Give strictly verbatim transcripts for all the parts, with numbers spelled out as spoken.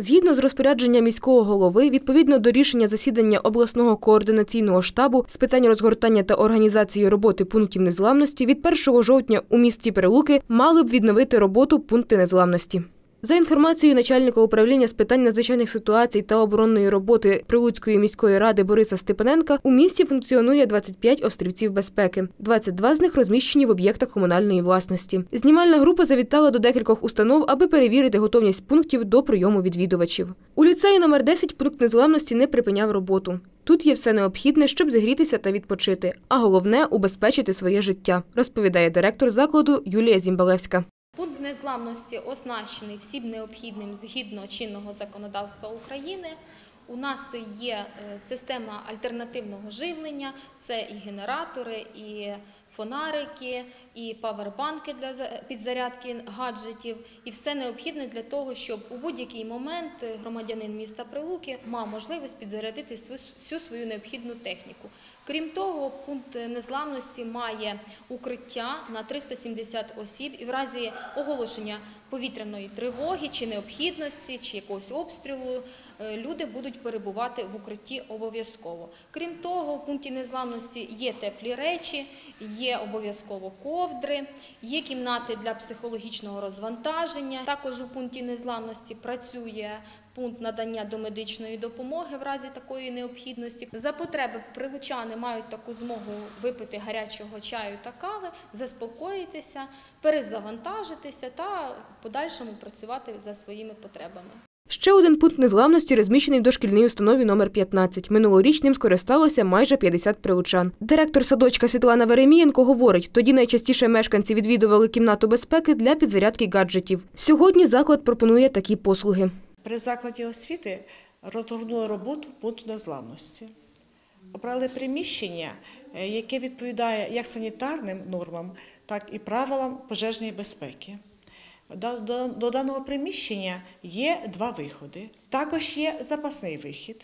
Згідно з розпорядженням міського голови, відповідно до рішення засідання обласного координаційного штабу з питань розгортання та організації роботи пунктів незламності, від першого жовтня у місті Прилуки мали б відновити роботу пункти незламності. За інформацією начальника управління з питань надзвичайних ситуацій та оборонної роботи Прилуцької міської ради Бориса Степаненка, у місті функціонує двадцять п'ять острівців безпеки. двадцять два з них розміщені в об'єктах комунальної власності. Знімальна група завітала до декількох установ, аби перевірити готовність пунктів до прийому відвідувачів. У ліцеї номер десять пункт незламності не припиняв роботу. Тут є все необхідне, щоб зігрітися та відпочити, а головне – убезпечити своє життя, розповідає директор закладу Юлія Зімбалевська. Пункт незламності оснащений всім необхідним згідно чинного законодавства України. У нас є система альтернативного живлення, це і генератори, і фонарики, і павербанки для підзарядки гаджетів, і все необхідне для того, щоб у будь-який момент громадянин міста Прилуки мав можливість підзарядити всю свою необхідну техніку. Крім того, пункт незламності має укриття на триста сімдесят осіб, і в разі оголошення повітряної тривоги чи необхідності, чи якогось обстрілу люди будуть перебувати в укритті обов'язково. Крім того, в пункті незламності є теплі речі, є обов'язково ковдри, є кімнати для психологічного розвантаження. Також у пункті незламності працює пункт надання домедичної допомоги в разі такої необхідності. За потреби прилучани мають таку змогу випити гарячого чаю та кави, заспокоїтися, перезавантажитися та в подальшому працювати за своїми потребами. Ще один пункт незламності розміщений в дошкільній установі номер п'ятнадцять. Минулоріч ним скористалося майже п'ятдесят прилучан. Директор садочка Світлана Веремієнко говорить, тоді найчастіше мешканці відвідували кімнату безпеки для підзарядки гаджетів. Сьогодні заклад пропонує такі послуги. При закладі освіти розгорнули роботу пункту незламності. Обрали приміщення, яке відповідає як санітарним нормам, так і правилам пожежної безпеки. До, до, до даного приміщення є два виходи. Також є запасний вихід.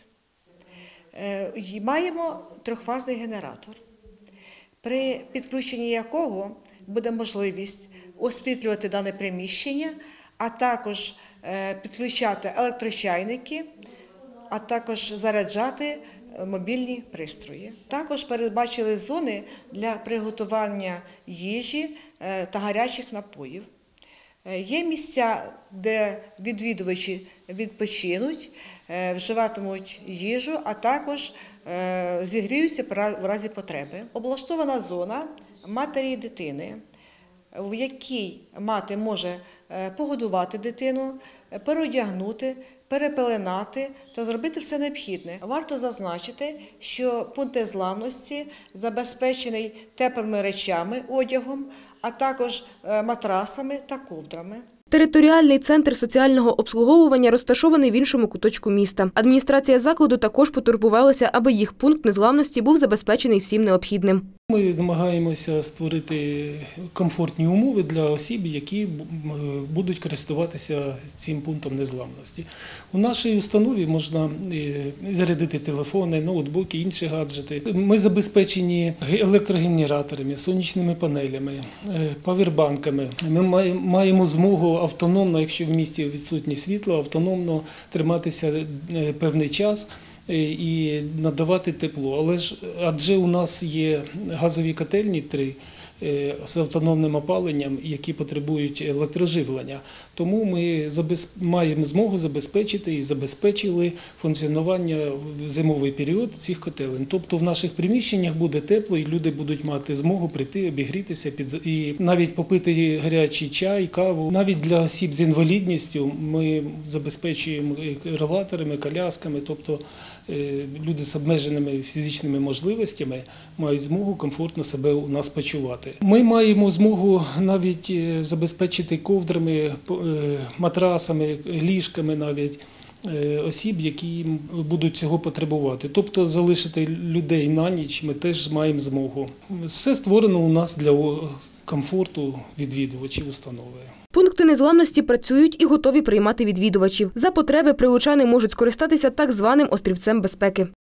Е, маємо трьохфазний генератор, при підключенні якого буде можливість освітлювати дане приміщення, а також е, підключати електрочайники, а також заряджати мобільні пристрої. Також передбачили зони для приготування їжі е, та гарячих напоїв. Є місця, де відвідувачі відпочинуть, вживатимуть їжу, а також зігріються в разі потреби. Облаштована зона матері і дитини, в якій мати може погодувати дитину, переодягнути, перепеленати та зробити все необхідне. Варто зазначити, що пункт незламності забезпечений теплими речами, одягом, а також матрасами та ковдрами. Територіальний центр соціального обслуговування розташований в іншому куточку міста. Адміністрація закладу також потурбувалася, аби їх пункт незламності був забезпечений всім необхідним. Ми намагаємося створити комфортні умови для осіб, які будуть користуватися цим пунктом незламності. У нашій установі можна зарядити телефони, ноутбуки, інші гаджети. Ми забезпечені електрогенераторами, сонячними панелями, павербанками. Ми маємо змогу автономно, якщо в місті відсутнє світло, автономно триматися певний час і надавати тепло. Але ж адже у нас є газові котельні три з автономним опаленням, які потребують електроживлення. Тому ми маємо змогу забезпечити і забезпечили функціонування в зимовий період цих котелень. Тобто в наших приміщеннях буде тепло і люди будуть мати змогу прийти, обігрітися і навіть попити гарячий чай, каву. Навіть для осіб з інвалідністю ми забезпечуємо релаторами, колясками, тобто люди з обмеженими фізичними можливостями мають змогу комфортно себе у нас почувати. Ми маємо змогу навіть забезпечити ковдрами, матрасами, ліжками навіть осіб, які будуть цього потребувати. Тобто залишити людей на ніч ми теж маємо змогу. Все створено у нас для комфорту відвідувачів установи. Пункти незламності працюють і готові приймати відвідувачів. За потреби прилучани можуть скористатися так званим острівцем безпеки.